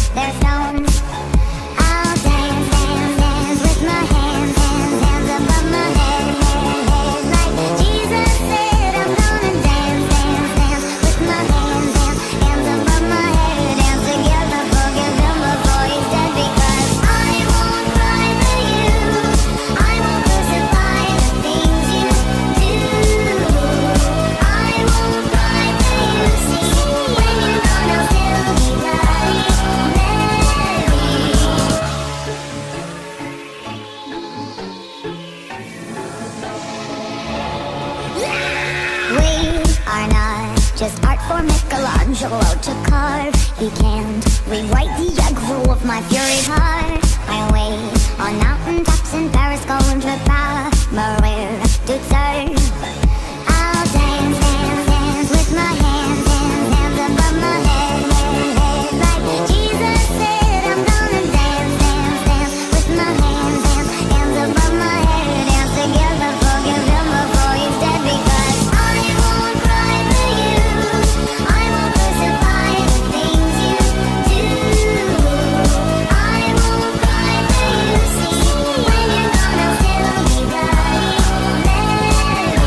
their stones. I'll dance, dance, dance with my hands, hands, hands above my head, head, head. Like Jesus said, I'm gonna dance, dance, dance with my hands, hands, hands above my head. Dance together, forgive him before he's dead. Because I won't cry for you, I won't crucify the things you do. I won't cry for you, see, when you're gonna still be bloody Mary. We are not just art for Michelangelo to carve. He can't rewrite the aggro of my fury heart. I wait on mountain tops in Paris, going to Briary to serve. I'll dance, dance, dance with my hands, hands, hands above my head, head, head. Like Jesus said, I'm gonna dance, dance, dance with my hands, hands, hands above my head. Dance together, forgive him before he's dead. Because I won't cry for you, I won't crucify the things you do. I won't cry for you, see, when you're gonna still be bloody Mary.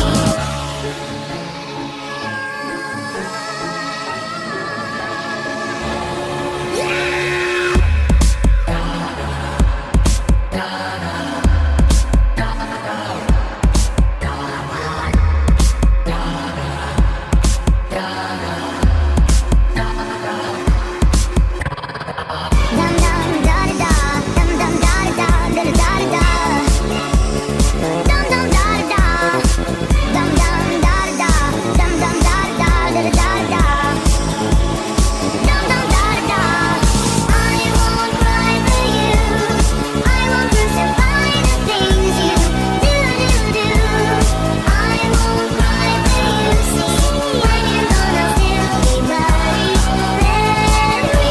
Dum dum da da da, dum dum da da da da da da. Dum dum da da da, dum dum da da, dum dum da da da da da. Dum dum da da. I won't cry for you, I won't crucify the things you do. I won't cry for you, see, when you're gonna still be bloody Mary.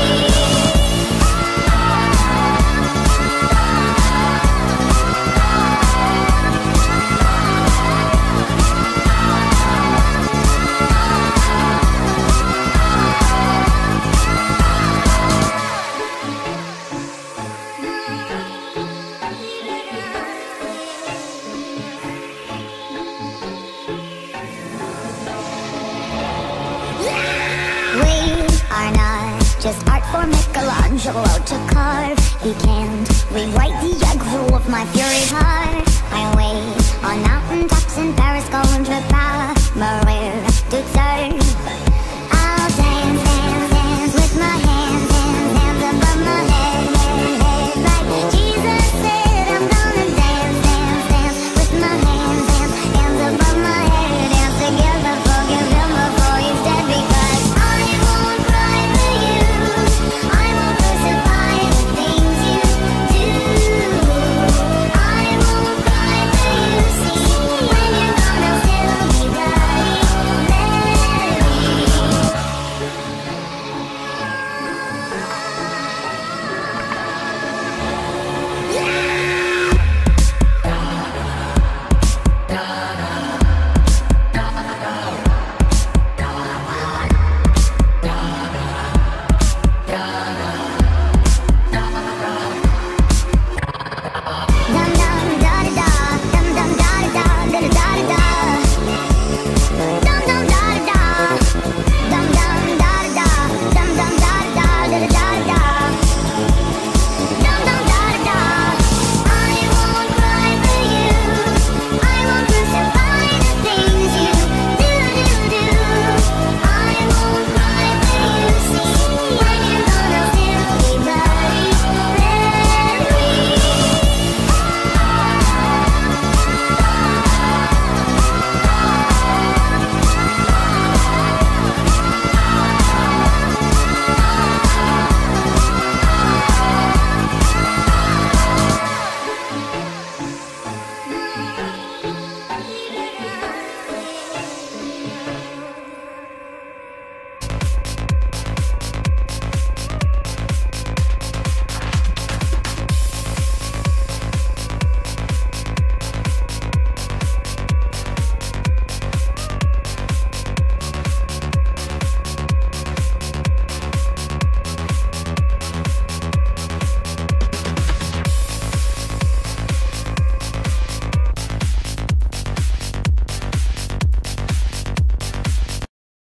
We are not just art for Michelangelo to carve. He can't rewrite the aggro of my fury heart. I wait on mountain tops in Paris, going to Briary to serve.